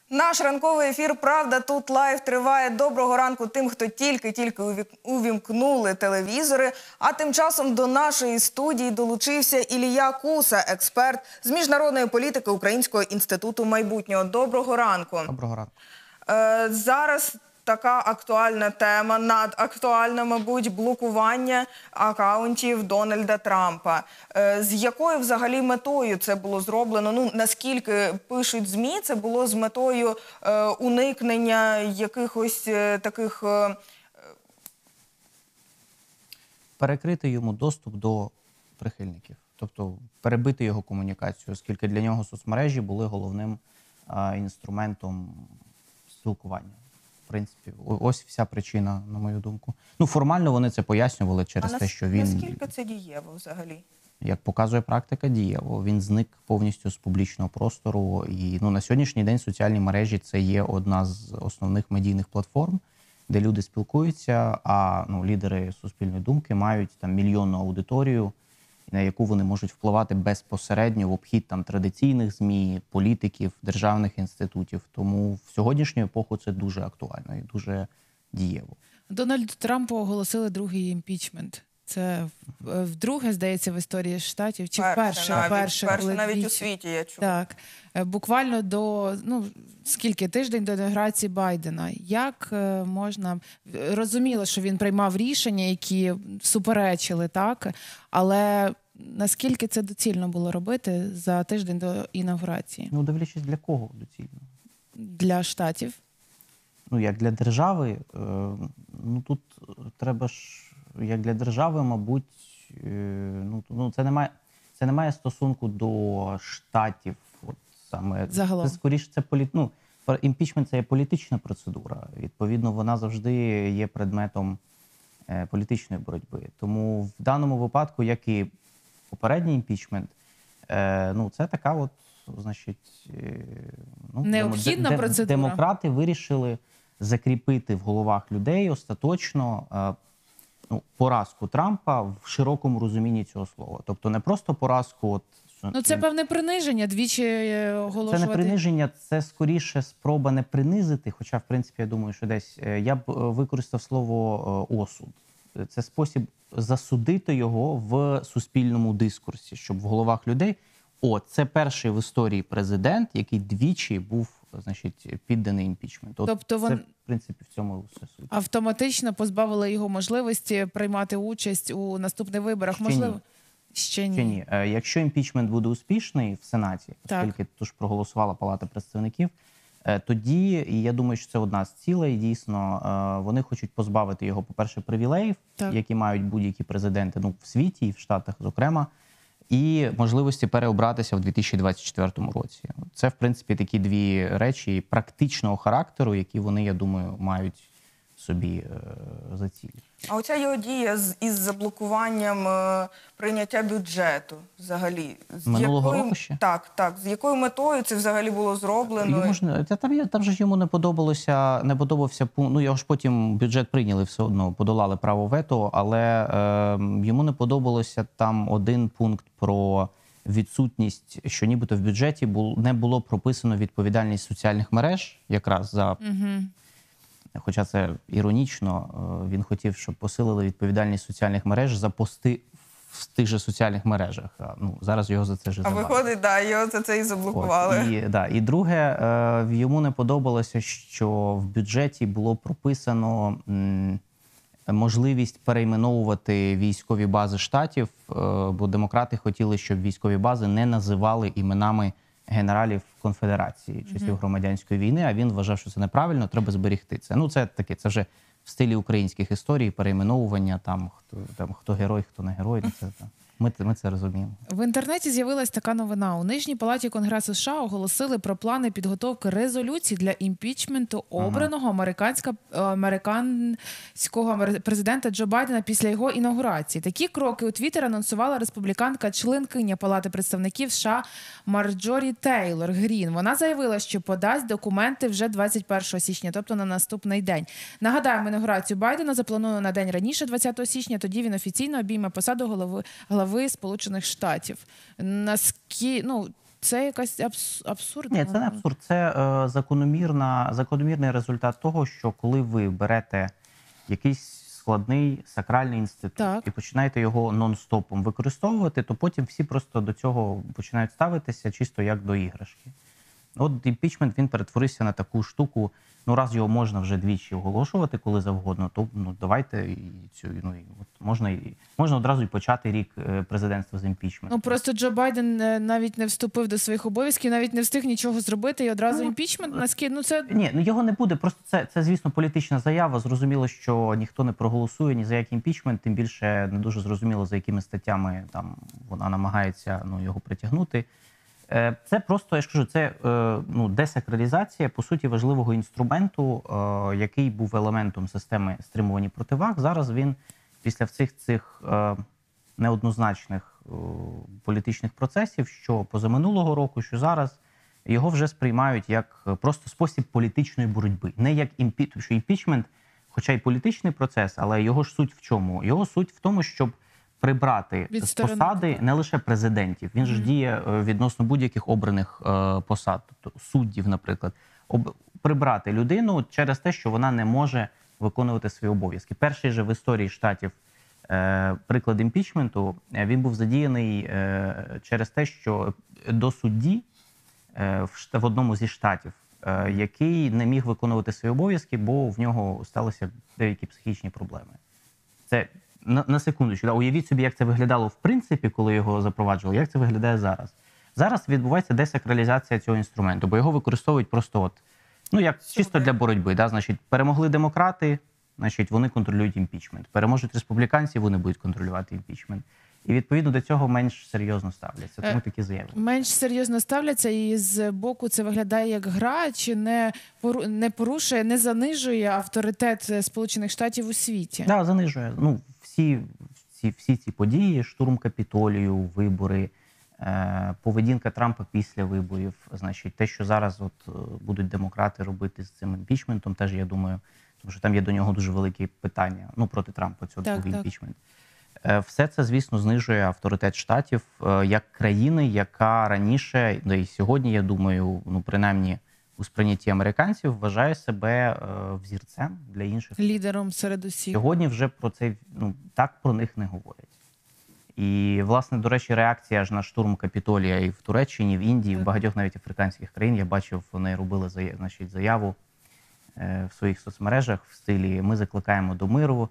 Наш ранковий ефір «Правда тут лайв» триває. Доброго ранку тим, хто тільки увімкнули телевізори. А тим часом до нашої студії долучився Ілія Куса, експерт з міжнародної політики Українського інституту майбутнього. Доброго ранку. Доброго ранку. Зараз така актуальна тема, надактуальна, мабуть, блокування акаунтів Дональда Трампа. З якою взагалі метою це було зроблено? Ну, наскільки пишуть ЗМІ, це було з метою уникнення якихось таких... Перекрити йому доступ до прихильників. Тобто перебити його комунікацію, оскільки для нього соцмережі були головним інструментом спілкування. В принципі, ось вся причина, на мою думку. Ну, формально вони це пояснювали через те, що він... Наскільки це дієво взагалі? Як показує практика, дієво. Він зник повністю з публічного простору. І на сьогоднішній день соціальні мережі – це є одна з основних медійних платформ, де люди спілкуються, а лідери суспільної думки мають там мільйонну аудиторію, на яку вони можуть впливати безпосередньо в обхід там традиційних ЗМІ, політиків, державних інститутів. Тому в сьогоднішню епоху це дуже актуально і дуже дієво. Дональду Трампу оголосили другий імпічмент. Це вдруге, здається, в історії Штатів, чи вперше навіть у світі, я чула. Так. Буквально до, тиждень до інаугурації Байдена. Як можна... Розуміло, що він приймав рішення, які суперечили, так? Але наскільки це доцільно було робити за тиждень до інаугурації? Дивлячись, для кого доцільно? Для Штатів? Як для держави, тут треба ж... Як для держави, мабуть, це не має стосунку до штатів. Загалом. Це скоріше імпічмент – це є політична процедура. Відповідно, вона завжди є предметом політичної боротьби. Тому в даному випадку, як і попередній імпічмент, це така необхідна процедура. Демократи вирішили закріпити в головах людей остаточно поразку Трампа в широкому розумінні цього слова. Тобто не просто поразку... це певне приниження, двічі оголошувати... Це не приниження, це скоріше спроба не принизити, хоча, в принципі, я думаю, що десь... Я б використав слово осуд. Це спосіб засудити його в суспільному дискурсі, щоб в головах людей... це перший в історії президент, який двічі був, підданий імпічменту. Тобто це, в принципі, в цьому все суть. Автоматично позбавили його можливості приймати участь у наступних виборах? Ще ні. Якщо імпічмент буде успішний в Сенаті, оскільки тож проголосувала Палата представників, тоді, і я думаю, що це одна з цілей, дійсно, вони хочуть позбавити його, по-перше, привілеїв, які мають будь-які президенти в світі і в Штатах, зокрема, і можливості переобратися в 2024 році. Це, в принципі, такі дві речі практичного характеру, які вони, я думаю, мають собі за ціль. А оця його дія із заблокуванням прийняття бюджету взагалі? Минулого року ще? Так. З якою метою це взагалі було зроблено? Там же йому не подобався пункт, його ж потім бюджет прийняли все одно, подолали право вето, але йому не подобалося там один пункт про відсутність, що нібито в бюджеті не було прописано відповідальність соціальних мереж, якраз за... Хоча це іронічно, він хотів, щоб посилили відповідальність соціальних мереж за пости в тих же соціальних мережах. Зараз його за це вже забрали. А виходить, його за це і заблокували. І друге, йому не подобалося, що в бюджеті було прописано можливість перейменовувати військові бази штатів, бо демократи хотіли, щоб військові бази не називали іменами генералів конфедерації часів громадянської війни, а він вважав, що це неправильно, треба зберегти це. Це вже в стилі українських історій, перейменовування, хто герой, хто не герой. Ми це розуміємо. В інтернеті з'явилась така новина. У Нижній палаті Конгресу США оголосили про плани підготовки резолюцій для імпічменту обраного американського президента Джо Байдена після його інаугурації. Такі кроки у Твіттер анонсувала республіканка-членкиня Палати представників США Марджорі Тейлор Грін. Вона заявила, що подасть документи вже 21 січня, тобто на наступний день. Нагадаємо, інаугурацію Байдена заплановано на день раніше, 20 січня, тоді він офіційно обійме посаду глави Сполучених Штатів. це якась абсурдна. Ні, це не абсурд. Це закономірний результат того, що коли ви берете якийсь складний сакральний інститут Так. і починаєте його нон-стопом використовувати, то потім всі просто до цього починають ставитися чисто як до іграшки. От імпічмент, він перетворився на таку штуку, ну раз його можна вже двічі оголошувати, коли завгодно, то давайте можна одразу і почати рік президентства з імпічменту. Ну просто Джо Байден навіть не вступив до своїх обов'язків, навіть не встиг нічого зробити, і одразу імпічмент. Це Ні, його не буде. Просто це, звісно, політична заява. Зрозуміло, що ніхто не проголосує ні за який імпічмент, тим більше не дуже зрозуміло, за якими статтями там вона намагається його притягнути. Це просто, я ж кажу, це десакралізація, по суті, важливого інструменту, який був елементом системи стримувань противаг. Зараз він після всіх цих неоднозначних політичних процесів, що позаминулого року, що зараз, його вже сприймають як просто спосіб політичної боротьби. Не як імпічмент, хоча й політичний процес, але його ж суть в чому? Його суть в тому, щоб прибрати з посади не лише президентів, він ж діє відносно будь-яких обраних посад, тобто суддів, наприклад, прибрати людину через те, що вона не може виконувати свої обов'язки. Перший же в історії Штатів приклад імпічменту, він був задіяний через те, що до судді в одному зі штатів, який не міг виконувати свої обов'язки, бо в нього сталися деякі психічні проблеми. Це на секундочку, уявіть собі, як це виглядало в принципі, коли його запроваджували, як це виглядає зараз. Зараз відбувається десакралізація цього інструменту, бо його використовують просто як чисто для боротьби. Да? Значить, перемогли демократи, значить, вони контролюють імпічмент. Переможуть республіканці, вони будуть контролювати імпічмент. І, відповідно, до цього менш серйозно ставляться. Тому такі заяви. Менш серйозно ставляться, і з боку це виглядає як гра, чи не порушує, не занижує авторитет Сполучених Штатів у світі? Так, занижує. Всі ці події, штурм Капітолію, вибори, поведінка Трампа після виборів, значить, те, що зараз будуть демократи робити з цим імпічментом, теж, я думаю, тому що там є до нього дуже великі питання, проти Трампа, цього імпічмент. Все це, звісно, знижує авторитет Штатів як країни, яка раніше, да і сьогодні, я думаю, принаймні у сприйнятті американців, вважає себе взірцем для інших. Лідером серед усіх. Сьогодні вже про це, так про них не говорять. І, власне, до речі, реакція ж на штурм Капітолія і в Туреччині, і в Індії, в багатьох навіть африканських країн, я бачив, вони робили заяву в своїх соцмережах в стилі «Ми закликаємо до миру»,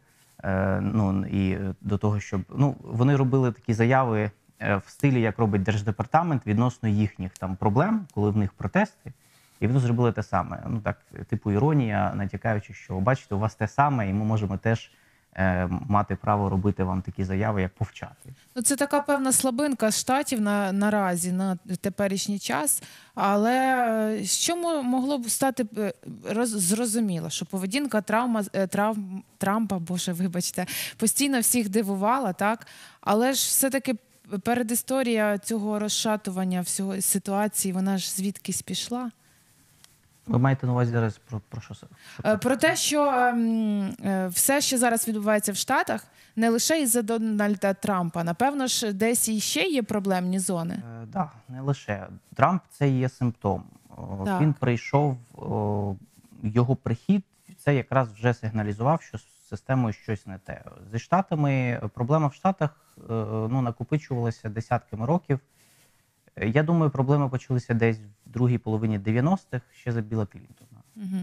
і до того, щоб вони робили такі заяви в стилі, як робить Держдепартамент відносно їхніх там проблем, коли в них протести, і вони зробили те саме. Типу іронія, натякаючи, що бачите, у вас те саме, і ми можемо теж мати право робити вам такі заяви, як повчати. Це така певна слабинка Штатів наразі, на теперішній час. Але що могло б стати зрозуміло, що поведінка Трампа, постійно всіх дивувала, так? Але ж все-таки передісторія цього розшатування всього ситуації, вона ж звідкись пішла? Ви маєте на увазі зараз про що? Про те, що все, що зараз відбувається в Штатах, не лише із-за Дональда Трампа. Напевно ж, десь іще є проблемні зони. Так, не лише. Трамп – це є симптом. Так. Він прийшов, його прихід, це якраз вже сигналізував, що з системою щось не те. Зі Штатами, проблема в Штатах накопичувалася десятками років. Я думаю, проблеми почалися десь в другій половині 90-х, ще за Білла Клінтона.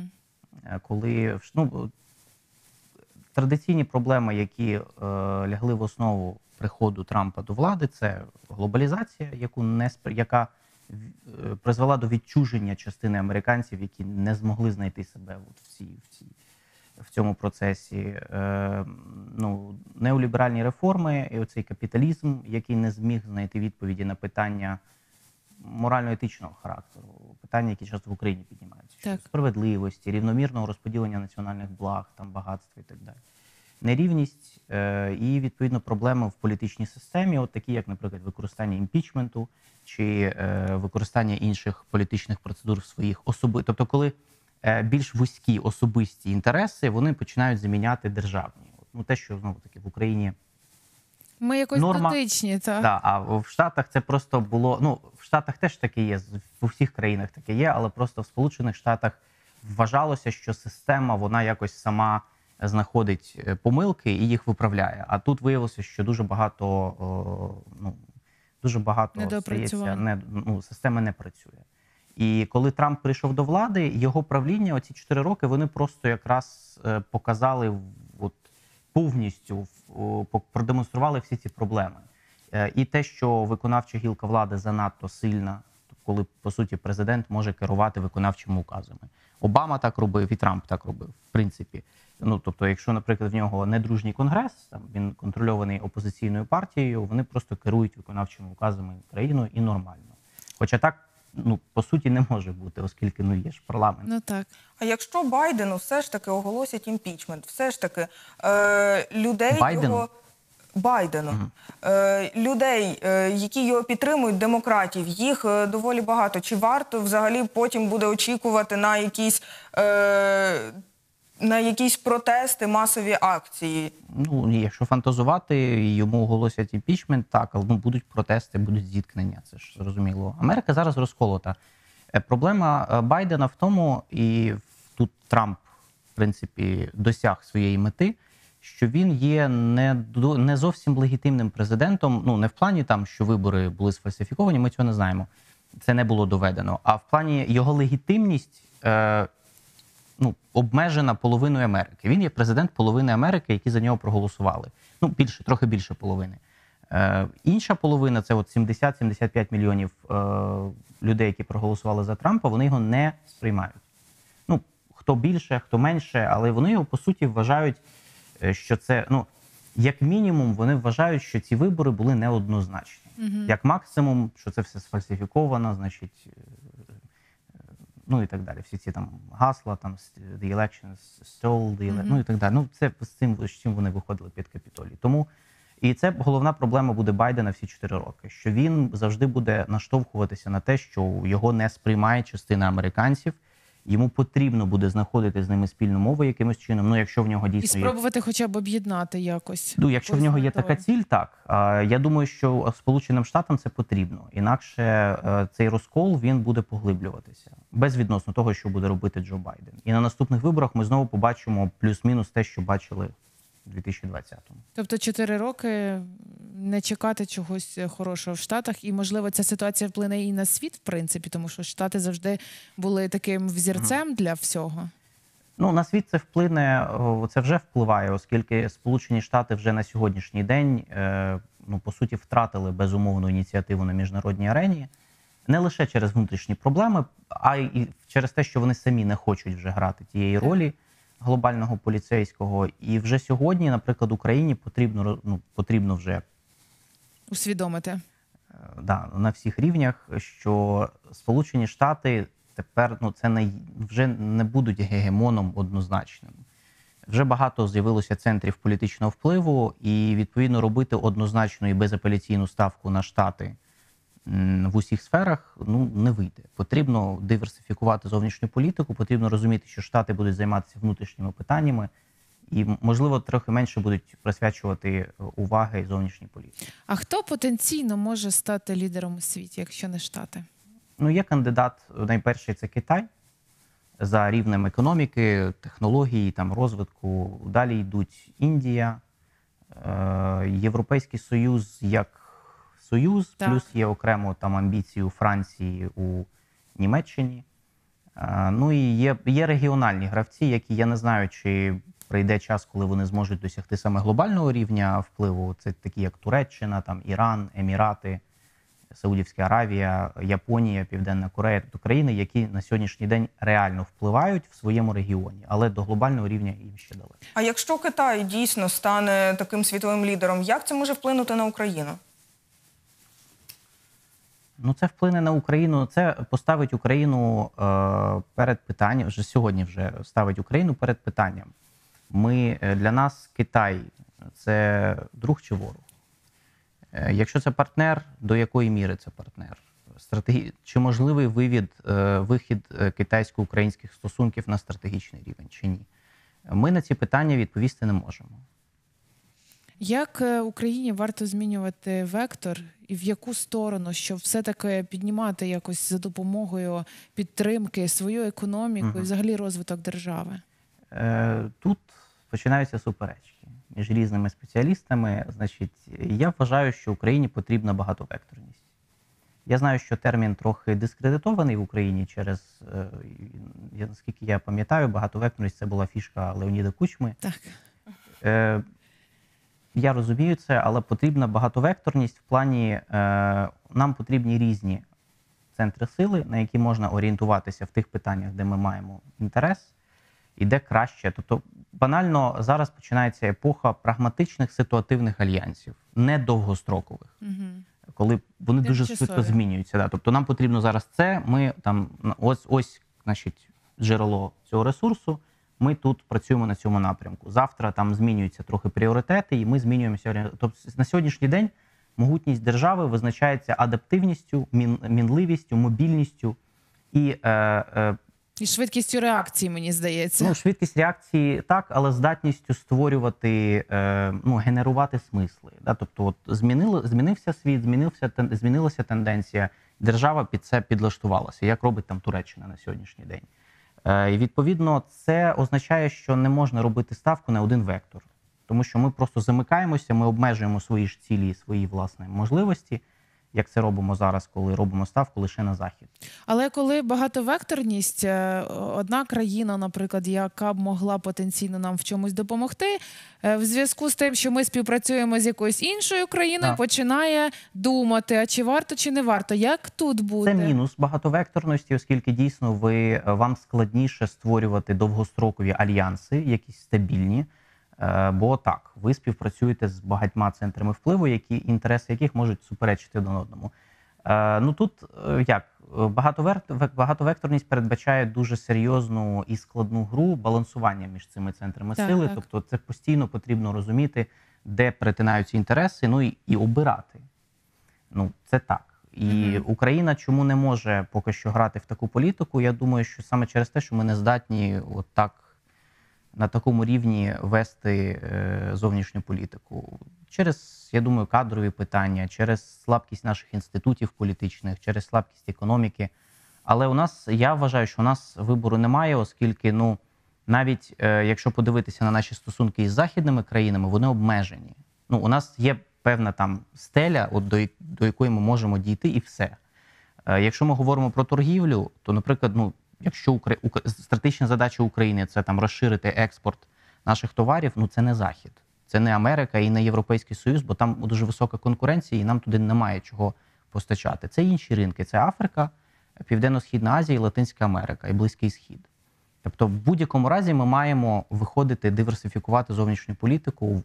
Коли традиційні проблеми, які лягли в основу приходу Трампа до влади, це глобалізація, яка призвела до відчуження частини американців, які не змогли знайти себе в цьому процесі. Неоліберальні реформи і оцей капіталізм, який не зміг знайти відповіді на питання морально-етичного характеру, питання, які часто в Україні піднімаються, щодо справедливості, рівномірного розподілення національних благ, багатства і так далі. Нерівність і, відповідно, проблеми в політичній системі, такі, як, наприклад, використання імпічменту чи використання інших політичних процедур в своїх Тобто, коли більш вузькі особисті інтереси, вони починають заміняти державні. Те, що, знову-таки, в Україні Ми якось норма. дотичні, так? Да, а в Штатах це просто було, ну, в Штатах теж таке є, в усіх країнах таке є, але просто в Сполучених Штатах вважалося, що система, вона якось сама знаходить помилки і їх виправляє. А тут виявилося, що дуже багато, дуже багато Недоопрацювань. система не працює. І коли Трамп прийшов до влади, його правління, оці 4 роки, вони просто якраз показали от, повністю, продемонстрували всі ці проблеми. І те, що виконавча гілка влади занадто сильна, коли, по суті, президент може керувати виконавчими указами. Обама так робив, і Трамп так робив, в принципі. Ну, тобто, якщо, наприклад, в нього недружній конгрес, там, він контрольований опозиційною партією, вони просто керують виконавчими указами країною і нормально. Хоча так, ну, по суті, не може бути, оскільки, ну, є ж парламент. Ну так. А якщо Байдену все ж таки оголосять імпічмент, все ж таки людей Байдену? Байдену. Людей, які його підтримують, демократів, їх доволі багато. Чи варто взагалі потім буде очікувати на якісь протести, масові акції? Ну, якщо фантазувати, йому оголосять імпічмент, так, але будуть протести, будуть зіткнення, це ж зрозуміло. Америка зараз розколота. Проблема Байдена в тому, і тут Трамп, в принципі, досяг своєї мети, що він є не зовсім легітимним президентом, ну, не в плані там, що вибори були сфальсифіковані, ми цього не знаємо, це не було доведено, а в плані його легітимність обмежена половиною Америки. Він є президент половини Америки, які за нього проголосували. Ну, більше, трохи більше половини. Інша половина, це от 70-75 мільйонів людей, які проголосували за Трампа, вони його не сприймають. Ну, хто більше, хто менше, але вони його, по суті, вважають, що це, ну, як мінімум, вони вважають, що ці вибори були неоднозначні. Як максимум, що це все сфальсифіковано, значить, ну і так далі. Всі ці там гасла, там the elections stole, ну і так далі. Ну, це з чим вони виходили під Капітолій. Тому і це головна проблема буде Байдена всі 4 роки, що він завжди буде наштовхуватися на те, що його не сприймає частина американців. Йому потрібно буде знаходити з ними спільну мову якимось чином, ну, якщо в нього дійсно І спробувати хоча б об'єднати якось. Ну, якщо в нього є така ціль, так. Я думаю, що Сполученим Штатам це потрібно. Інакше цей розкол, він буде поглиблюватися. Безвідносно того, що буде робити Джо Байден. І на наступних виборах ми знову побачимо плюс-мінус те, що бачили в 2020-му. Тобто 4 роки не чекати чогось хорошого в Штатах. І, можливо, ця ситуація вплине і на світ, в принципі, тому що Штати завжди були таким взірцем для всього. Ну, на світ це вплине, це вже впливає, оскільки Сполучені Штати вже на сьогоднішній день, ну, по суті, втратили безумовну ініціативу на міжнародній арені. Не лише через внутрішні проблеми, а й через те, що вони самі не хочуть вже грати тієї ролі глобального поліцейського. І вже сьогодні, наприклад, Україні потрібно вже Усвідомити. Да, на всіх рівнях, що Сполучені Штати тепер це вже не будуть гегемоном однозначним. Вже багато з'явилося центрів політичного впливу, і, відповідно, робити однозначну і безапеляційну ставку на Штати в усіх сферах не вийде. Потрібно диверсифікувати зовнішню політику, потрібно розуміти, що Штати будуть займатися внутрішніми питаннями і, можливо, трохи менше будуть присвячувати уваги зовнішній політиці. А хто потенційно може стати лідером у світі, якщо не Штати? Є кандидат, найперший – це Китай. За рівнем економіки, технологій, розвитку. Далі йдуть Індія, Європейський Союз як Союз, так. Плюс є окремо амбіції у Франції, у Німеччині. І є регіональні гравці, які, я не знаю, чи прийде час, коли вони зможуть досягти саме глобального рівня впливу. Це такі, як Туреччина, Іран, Емірати, Саудівська Аравія, Японія, Південна Корея, тобто країни, які на сьогоднішній день реально впливають в своєму регіоні, але до глобального рівня їм ще далеко. А якщо Китай дійсно стане таким світовим лідером, як це може вплинути на Україну? Це вплине на Україну, це поставить Україну перед питанням, вже сьогодні ставить Україну перед питанням. Для нас Китай – це друг чи ворог? Якщо це партнер, до якої міри це партнер? Чи можливий вихід китайсько-українських стосунків на стратегічний рівень, чи ні? Ми на ці питання відповісти не можемо. Як Україні варто змінювати вектор і в яку сторону, щоб все-таки піднімати якось за допомогою підтримки свою економіку і взагалі розвиток держави? Тут починаються суперечки між різними спеціалістами. Значить, я вважаю, що Україні потрібна багатовекторність. Я знаю, що термін трохи дискредитований в Україні через, наскільки я пам'ятаю, багатовекторність – це була фішка Леоніда Кучми. Так. Я розумію це, але потрібна багатовекторність в плані, нам потрібні різні центри сили, на які можна орієнтуватися в тих питаннях, де ми маємо інтерес, і де краще. Тобто, банально, зараз починається епоха прагматичних ситуативних альянсів, не довгострокових, коли вони дуже швидко змінюються. Да. Тобто, нам потрібно зараз це, ми там, ось значить, джерело цього ресурсу, ми тут працюємо на цьому напрямку. Завтра там змінюються трохи пріоритети, і ми змінюємося. Тобто на сьогоднішній день могутність держави визначається адаптивністю, мінливістю, мобільністю і швидкістю реакції, мені здається. Ну, швидкість реакції так, але здатністю створювати, генерувати смисли. Да? Тобто от змінився світ, змінилася тенденція, держава під це підлаштувалася, як робить там Туреччина на сьогоднішній день. І відповідно це означає, що не можна робити ставку на один вектор. Тому що ми просто замикаємося, ми обмежуємо свої ж цілі і свої, власне, можливості, як це робимо зараз, коли робимо ставку лише на Захід. Але коли багатовекторність, одна країна, наприклад, яка б могла потенційно нам в чомусь допомогти, в зв'язку з тим, що ми співпрацюємо з якоюсь іншою країною, починає думати, а чи варто, чи не варто. Як тут буде? Це мінус багатовекторності, оскільки дійсно вам складніше створювати довгострокові альянси, якісь стабільні. Бо так, ви співпрацюєте з багатьма центрами впливу, інтереси яких можуть суперечити один одному. Ну тут як? Багатовекторність передбачає дуже серйозну і складну гру балансування між цими центрами сили. Так. Тобто це постійно потрібно розуміти, де перетинаються інтереси, ну і обирати. Ну, це так. І Україна чому не може поки що грати в таку політику? Я думаю, що саме через те, що ми не здатні от так на такому рівні вести зовнішню політику. Через, я думаю, кадрові питання, через слабкість наших інститутів політичних, через слабкість економіки. Але я вважаю, що у нас вибору немає, оскільки, навіть якщо подивитися на наші стосунки із західними країнами, вони обмежені. У нас є певна там стеля, до якої ми можемо дійти, і все. Якщо ми говоримо про торгівлю, то, наприклад, якщо стратегічна задача України – це там розширити експорт наших товарів, це не Захід. Це не Америка і не Європейський Союз, бо там дуже висока конкуренція і нам туди немає чого постачати. Це інші ринки. Це Африка, Південно-Східна Азія, Латинська Америка і Близький Схід. Тобто в будь-якому разі ми маємо виходити, диверсифікувати зовнішню політику.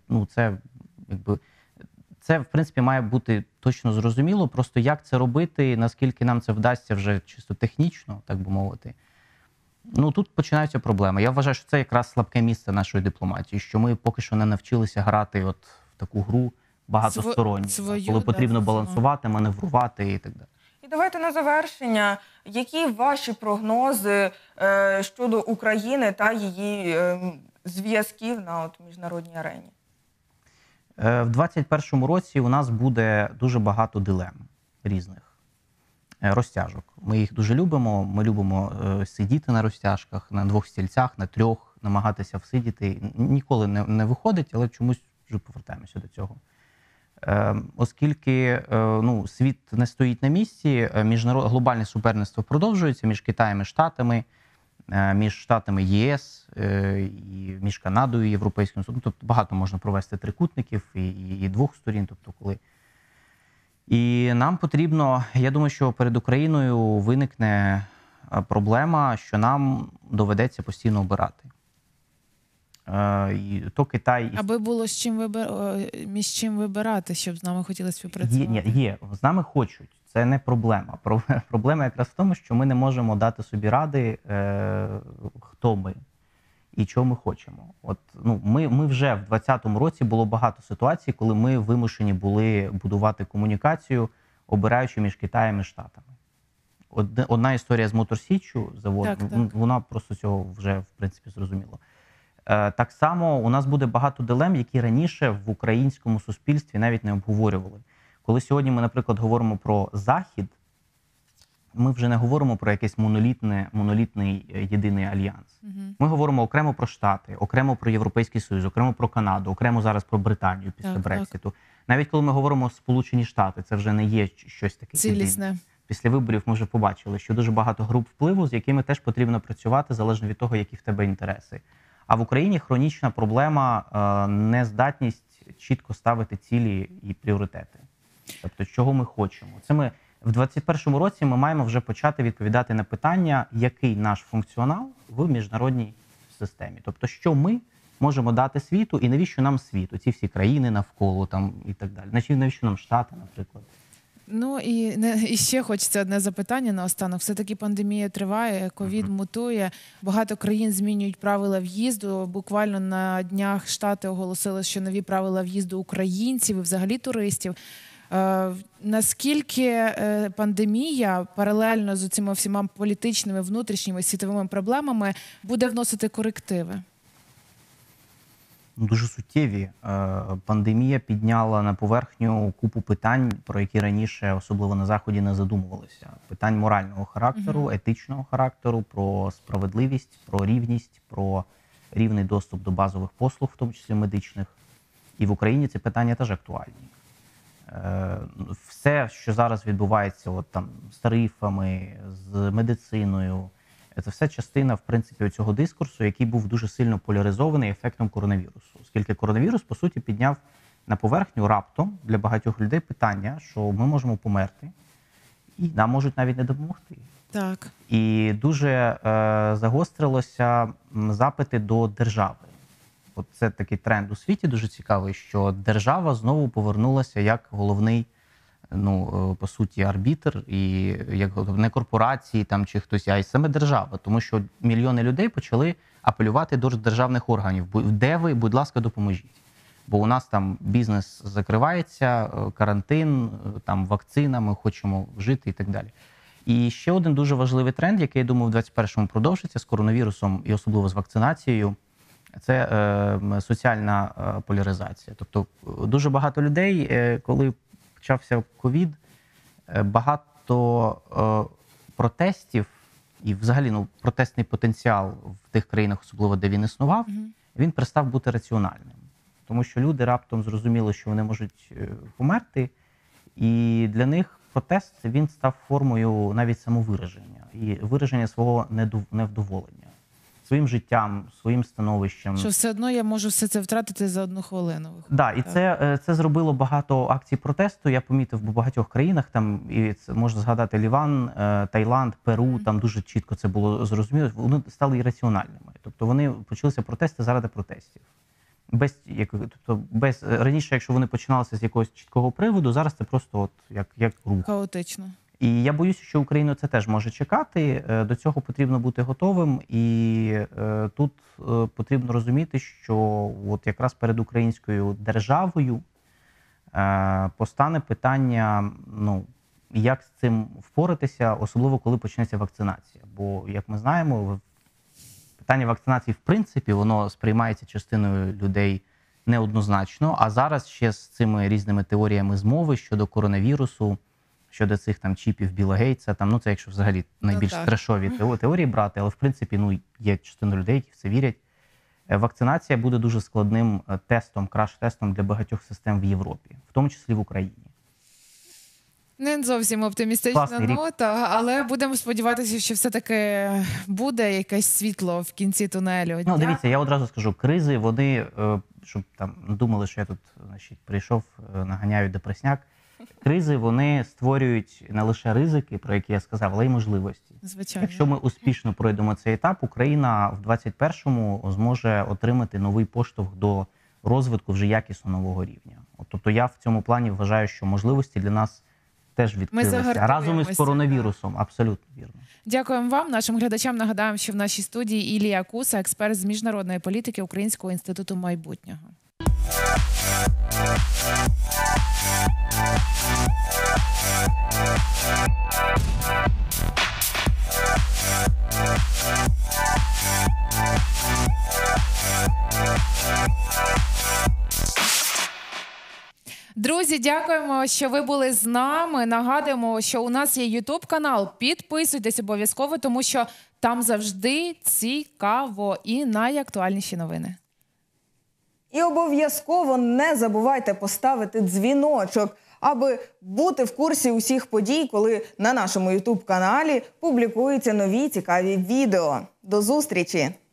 Це, в принципі, має бути точно зрозуміло. Просто як це робити, наскільки нам це вдасться вже чисто технічно, так би мовити. Тут починаються проблеми. Я вважаю, що це якраз слабке місце нашої дипломатії, що ми поки що не навчилися грати в таку гру багатосторонню, коли потрібно балансувати, маневрувати і так далі. І давайте на завершення. Які ваші прогнози щодо України та її зв'язків на міжнародній арені? В 2021 році у нас буде дуже багато дилем різних, розтяжок. Ми їх дуже любимо. Ми любимо сидіти на розтяжках, на двох стільцях, на трьох, намагатися всидіти. Ніколи не виходить, але чомусь вже повертаємося до цього. Оскільки світ не стоїть на місці, глобальне суперництво продовжується між Китаєм і Штатами, між Штатами ЄС, і між Канадою і Європейським Союзом. Тобто багато можна провести трикутників і двох сторін. І нам потрібно, я думаю, що перед Україною виникне проблема, що нам доведеться постійно обирати. Аби було між чим вибирати, щоб з нами хотіли співпрацювати. Є. З нами хочуть. Це не проблема. Проблема якраз в тому, що ми не можемо дати собі ради, хто ми і чого ми хочемо. Ми вже в 2020 році було багато ситуацій, коли ми вимушені були будувати комунікацію, обираючи між Китаєм і Штатами. Одна історія з Моторсіччю заводу, вона просто цього вже, в принципі, зрозуміла. Так само у нас буде багато дилем, які раніше в українському суспільстві навіть не обговорювали. Коли сьогодні ми, наприклад, говоримо про Захід, ми вже не говоримо про якийсь монолітний єдиний альянс. Ми говоримо окремо про Штати, окремо про Європейський Союз, окремо про Канаду, окремо зараз про Британію після Брекситу. Навіть коли ми говоримо Сполучені Штати, це вже не є щось таке цілісне. Після виборів ми вже побачили, що дуже багато груп впливу, з якими теж потрібно працювати, залежно від того, які в тебе інтереси. А в Україні хронічна проблема нездатність чітко ставити цілі і пріоритети. Тобто, чого ми хочемо. Це ми в 2021 році ми маємо вже почати відповідати на питання, який наш функціонал в міжнародній системі. Тобто, що ми можемо дати світу і навіщо нам світу? Ці всі країни навколо там і так далі. Навіщо нам Штати, наприклад? Ну і ще хочеться одне запитання наостанок. Все-таки пандемія триває, ковід мутує, багато країн змінюють правила в'їзду. Буквально на днях Штати оголосили, що нові правила в'їзду українців і взагалі туристів. Наскільки пандемія паралельно з цими всіма політичними, внутрішніми, світовими проблемами буде вносити корективи? Дуже суттєві. Пандемія підняла на поверхню купу питань, про які раніше, особливо на Заході, не задумувалися. Питань морального характеру, етичного характеру, про справедливість, про рівність, про рівний доступ до базових послуг, в тому числі медичних. І в Україні ці питання теж актуальні. Все, що зараз відбувається от, там, з тарифами, з медициною, це все частина, в принципі, цього дискурсу, який був дуже сильно поляризований ефектом коронавірусу. Оскільки коронавірус, по суті, підняв на поверхню раптом для багатьох людей питання, що ми можемо померти, і нам можуть навіть не допомогти. Так. І дуже загострилося запити до держави. От це такий тренд у світі дуже цікавий, що держава знову повернулася як головний, ну, по суті, арбітр, і як не корпорації там чи хтось, а й саме держава. Тому що мільйони людей почали апелювати до державних органів. Де ви, будь ласка, допоможіть. Бо у нас там бізнес закривається, карантин, там вакцина, ми хочемо жити і так далі. І ще один дуже важливий тренд, який, я думаю, в 2021-му продовжиться з коронавірусом і особливо з вакцинацією, це соціальна поляризація. Тобто дуже багато людей, коли почався ковід, багато протестів і взагалі ну, протестний потенціал в тих країнах, особливо де він існував, він перестав бути раціональним. Тому що люди раптом зрозуміли, що вони можуть померти, і для них протест він став формою навіть самовираження і вираження свого невдоволення. Своїм життям, своїм становищем. Що все одно я можу все це втратити за 1 хвилину. Да, і це зробило багато акцій протесту. Я помітив в багатьох країнах, там, і це можна згадати Ліван, Таїланд, Перу, там дуже чітко це було зрозуміло. Вони стали ірраціональними. Тобто вони почалися протести заради протестів. Раніше, якщо вони починалися з якогось чіткого приводу, зараз це просто от як рух. Хаотично. І я боюся, що Україну це теж може чекати. До цього потрібно бути готовим. І тут потрібно розуміти, що от якраз перед українською державою постане питання, ну, як з цим впоратися, особливо коли почнеться вакцинація. Бо, як ми знаємо, питання вакцинації, в принципі, воно сприймається частиною людей неоднозначно. А зараз ще з цими різними теоріями змови щодо коронавірусу, щодо цих там чіпів Білла Гейтса, там, ну це якщо взагалі найбільш трешові теорії брати, але в принципі ну, є частина людей, які в це вірять. Вакцинація буде дуже складним тестом, краш-тестом для багатьох систем в Європі, в тому числі в Україні. Не зовсім оптимістична нота, але будемо сподіватися, що все-таки буде якесь світло в кінці тунелю. Ну, дивіться, я одразу скажу, кризи, вони, щоб там думали, що я тут, значить, прийшов, наганяю депресняк, кризи, вони створюють не лише ризики, про які я сказав, але й можливості. Звичайно. Якщо ми успішно пройдемо цей етап, Україна в 2021-му зможе отримати новий поштовх до розвитку вже якісно нового рівня. Тобто я в цьому плані вважаю, що можливості для нас теж відкрилися. Разом із коронавірусом. Абсолютно вірно. Дякуємо вам. Нашим глядачам нагадаємо, що в нашій студії Ілія Куса, експерт з міжнародної політики Українського інституту майбутнього. Друзі, дякуємо, що ви були з нами. Нагадуємо, що у нас є YouTube-канал. Підписуйтесь обов'язково, тому що там завжди цікаво і найактуальніші новини. І обов'язково не забувайте поставити дзвіночок, аби бути в курсі усіх подій, коли на нашому YouTube-каналі публікуються нові цікаві відео. До зустрічі!